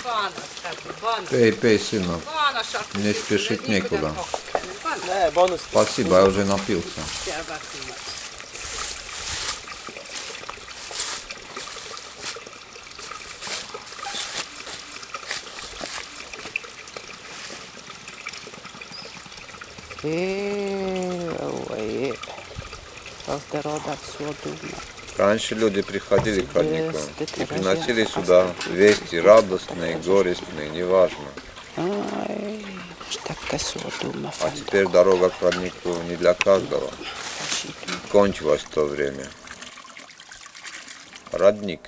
Пей, пей, сынок. Не спешить некуда. Спасибо, я уже напился. Раньше люди приходили к роднику и приносили сюда вести радостные, горестные, неважно. А теперь дорога к роднику не для каждого. Кончилось в то время. Родник.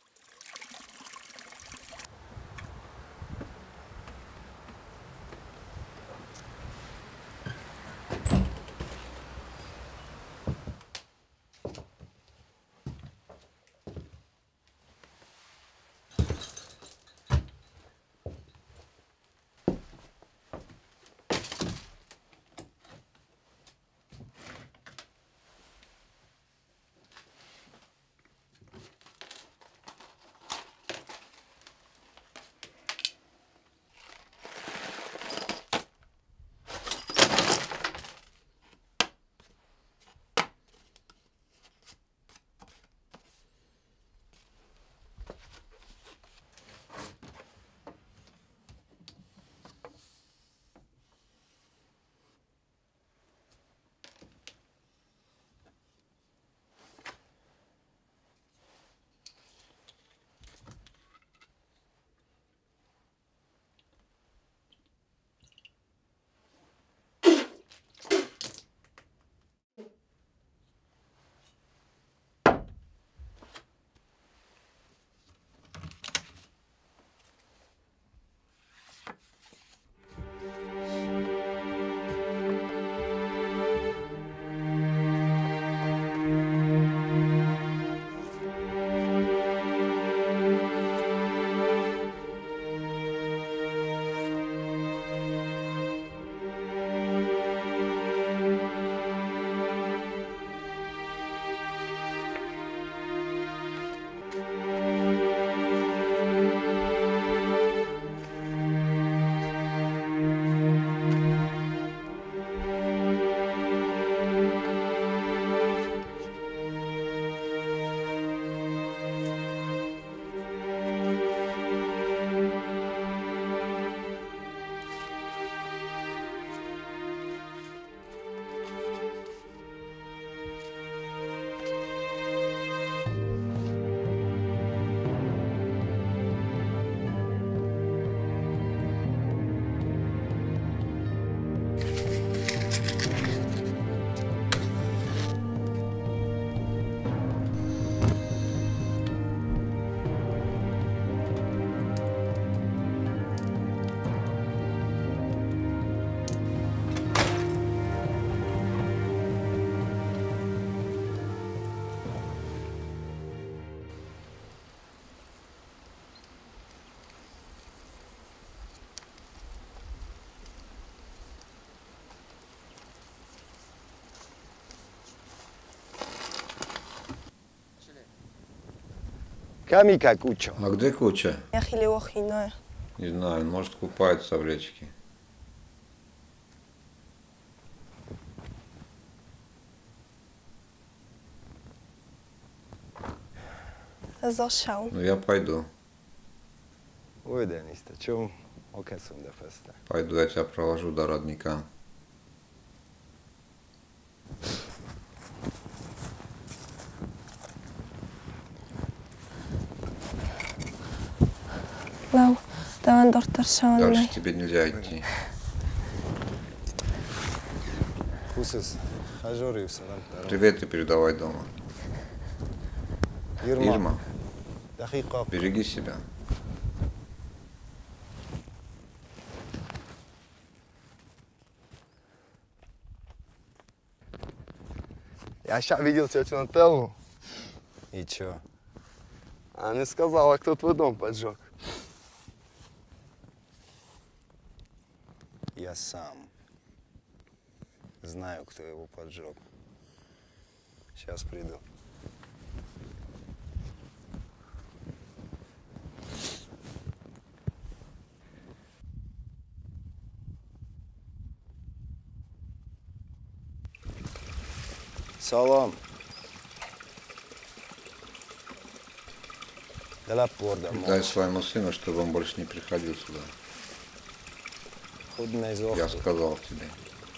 Камика Куча. А где Куча? Не знаю, может купается в речке. Ну я пойду. Ой, Денис, ты чё? Пойду, я тебя провожу до родника. Дальше тебе нельзя идти. Привет и передавай дома. Ирма, береги себя. Я ща видел тетю Нателлу. И чё? Она сказала, кто твой дом поджег. Я сам знаю, кто его поджег. Сейчас приду. Салам. Дала порда. Дай своему сыну, чтобы он больше не приходил сюда. Худна из охты. Я сказал тебе.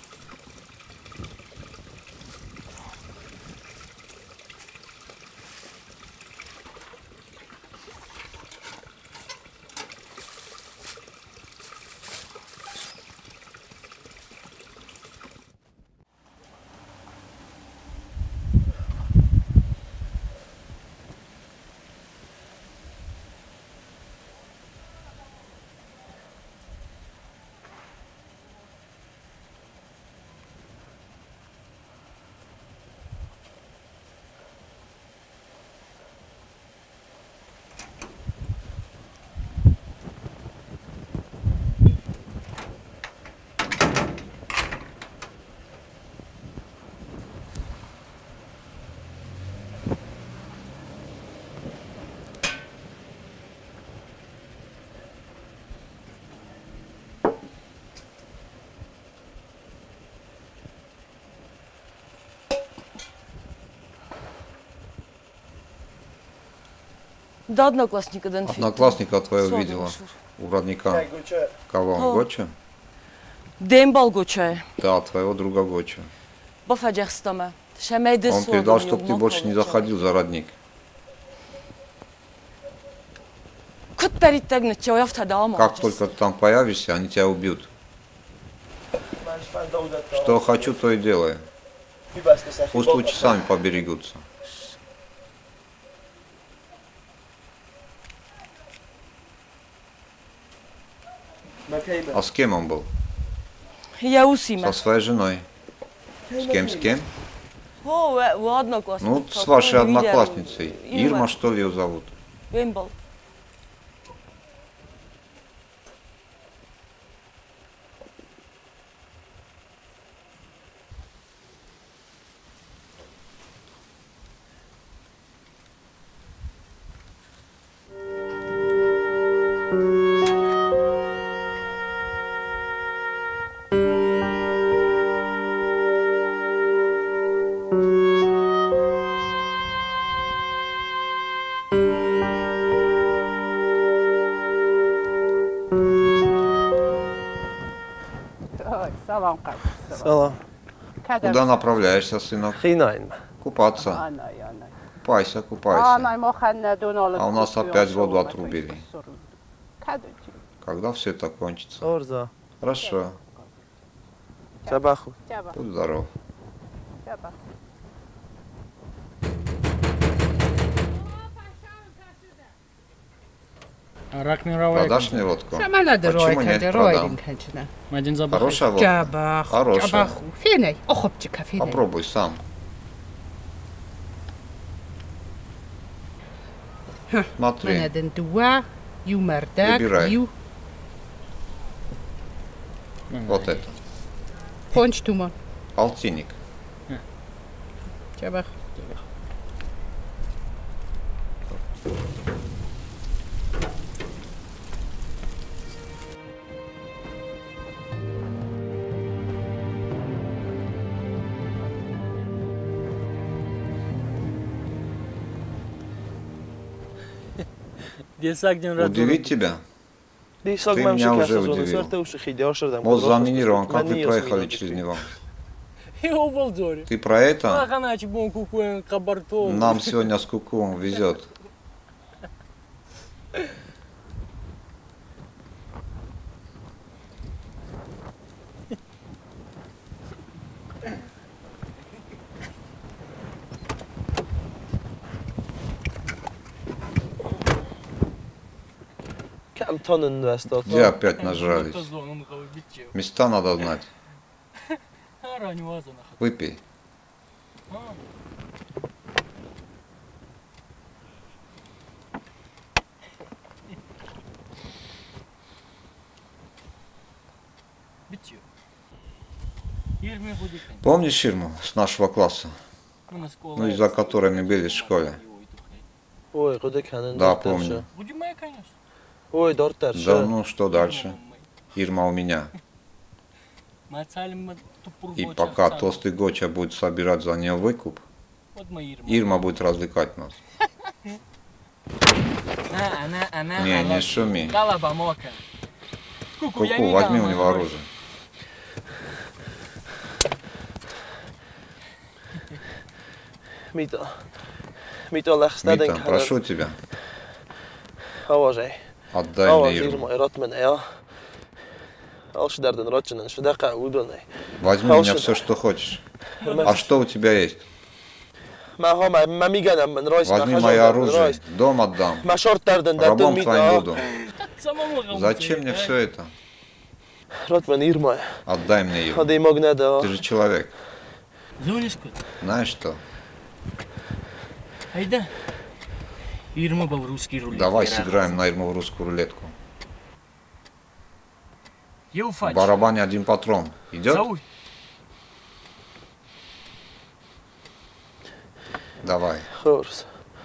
Да, одноклассника Дэнфи. Одноклассника твоего видела у родника. Кого? Гоча? Дембал Гоча. Да, твоего друга Гоча. Он передал, чтобы ты больше не заходил за родник. Как только ты там появишься, они тебя убьют. Что хочу, то и делаю. Пусть лучше сами поберегутся. А с кем он был? Со своей женой. С кем, с кем? Ну, с вашей одноклассницей. Ирма, что ли, ее зовут? Салам. Куда направляешься, сынок? Хинайн. Купаться. Купайся, купайся. А у нас опять воду отрубили. Когда все это кончится? Орза. Хорошо. Чабаху. Будь здоров. Продашь мне водку? Почему нет? Продам. Хорошая водка? Хорошая. Попробуй сам. Смотри. Выбирай. Вот это. Полтинник. Удивить тебя? Ты меня уже удивил. Мост заминирован, как вы проехали через него? Ты про это? Нам сегодня с Куку везет. Где опять нажрались? Места надо знать. Выпей. Помнишь Ширму с нашего класса? Ну, из-за которой мы были в школе. Да, помню. Да, ну что дальше? Ирма у меня. И пока толстый Гоча будет собирать за нее выкуп, Ирма будет развлекать нас. Не шуми. Куку, возьми у него оружие. Мита, прошу тебя, Аважай. отдай мне Ирму. Возьми у меня все, что хочешь. А что у тебя есть? Возьми мое оружие, дом отдам, рабом твоим буду. Зачем мне все это? Отдай мне Ирму. Ты же человек. Знаешь что? Давай сыграем на Ирму в русскую рулетку. В барабане один патрон. Идет? Давай. Хорошо.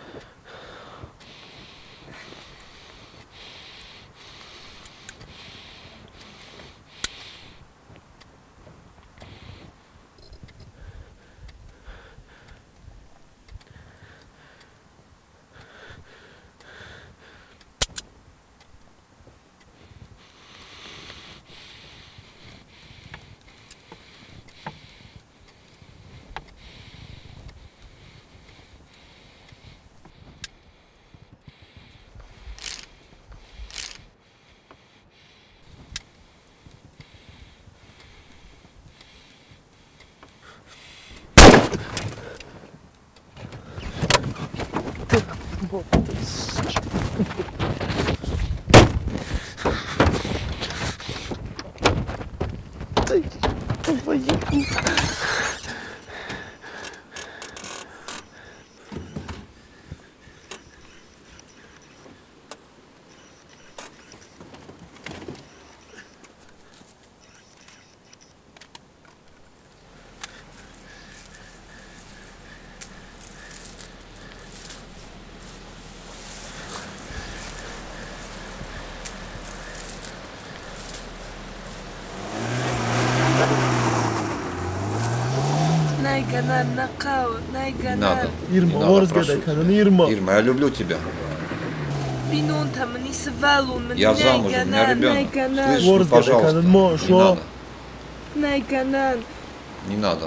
Не надо. Ирма, я люблю тебя. Я замужем, у меня ребенок. Слышишь, пожалуйста, не надо. Не надо.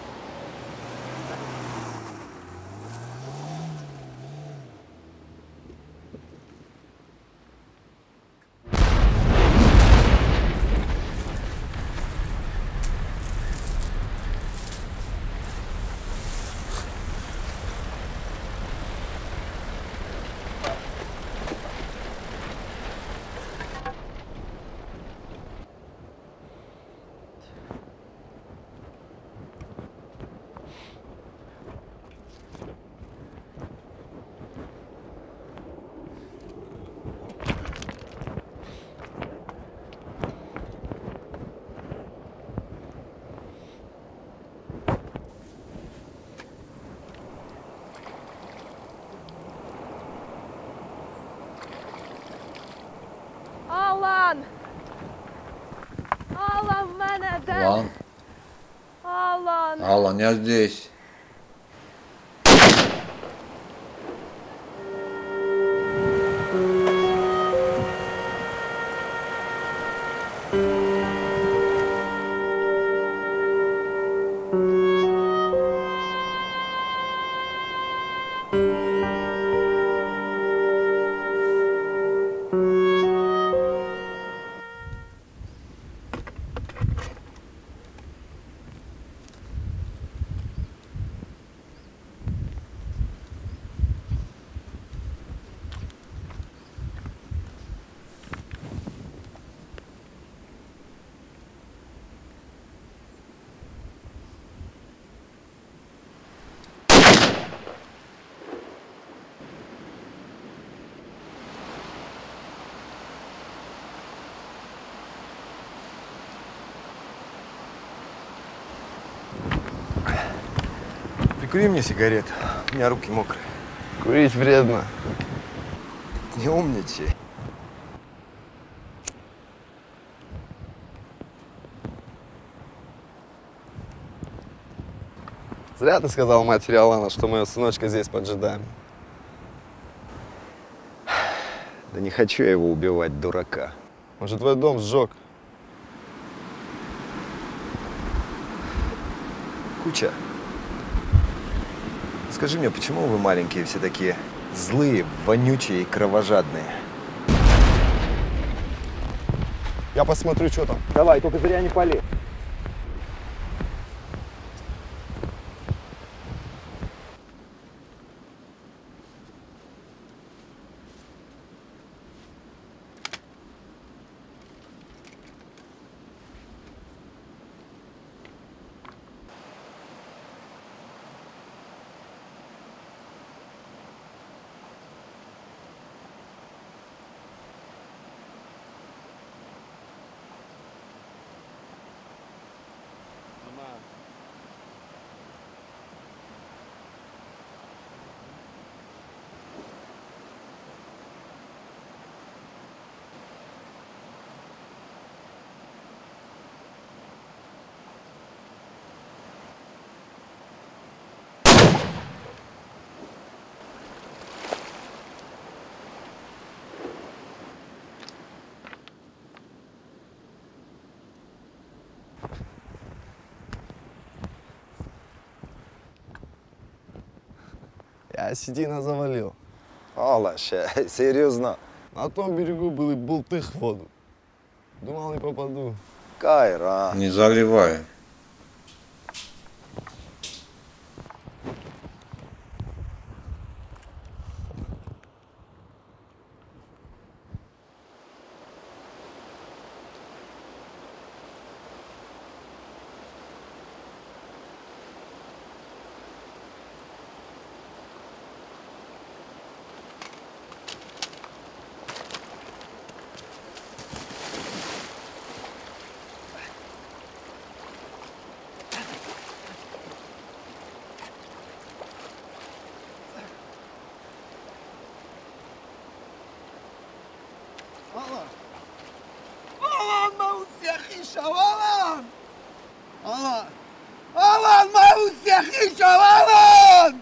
Алан, я здесь. Прикури мне сигарету, у меня руки мокрые. Курить вредно. Не умничай. Зря ты сказал матери Алана, что мы ее сыночка здесь поджидаем. Да не хочу я его убивать, дурака. Он же твой дом сжег. Куча, скажи мне, почему вы маленькие все такие злые, вонючие и кровожадные? Я посмотрю, что там. Давай, только зря не пали. Я Сидина завалил. Алла, серьезно? На том берегу были болты в воду. Думал, не попаду. Кайра. Не заливай. Alan موسيقي شوالان Alan موسيقي شوالان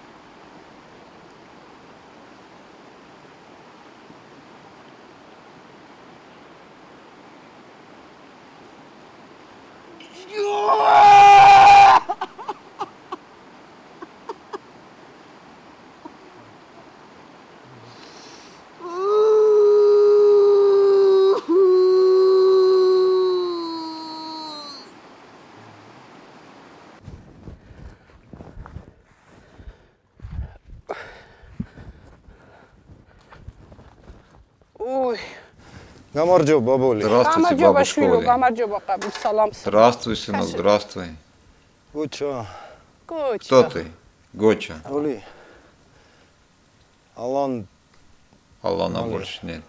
Ой. Гамарджо, бабули. Здравствуйте, бабушка Гамарджоба, салам. Здравствуй, сынок, здравствуй. Гучо. Кто ты? Гоча. Оли. Алан. Алана больше нет.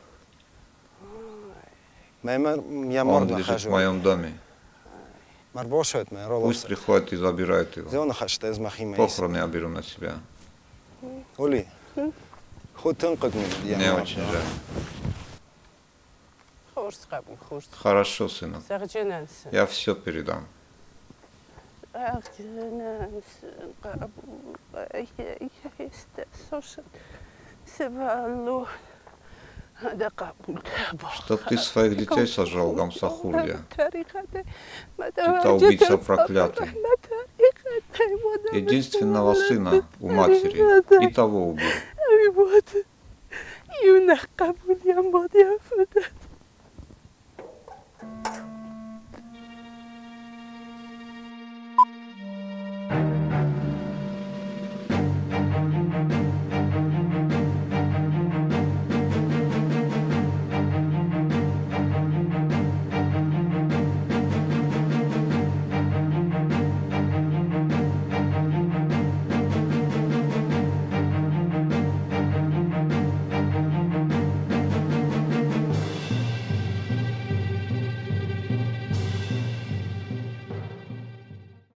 Я Он мор лежит в нахожу. моем доме. Марбошет меня, ролос. Пусть приходят и забирают его. Зона хашта из махима. Похороны я беру на себя. Оли. Хоть тонкот мне. Мне очень жаль. Хорошо, сынок. Я все передам. Чтоб ты своих детей сожрал, Гамсахурдия. Ты-то убийца проклятый. Единственного сына у матери. И того убил.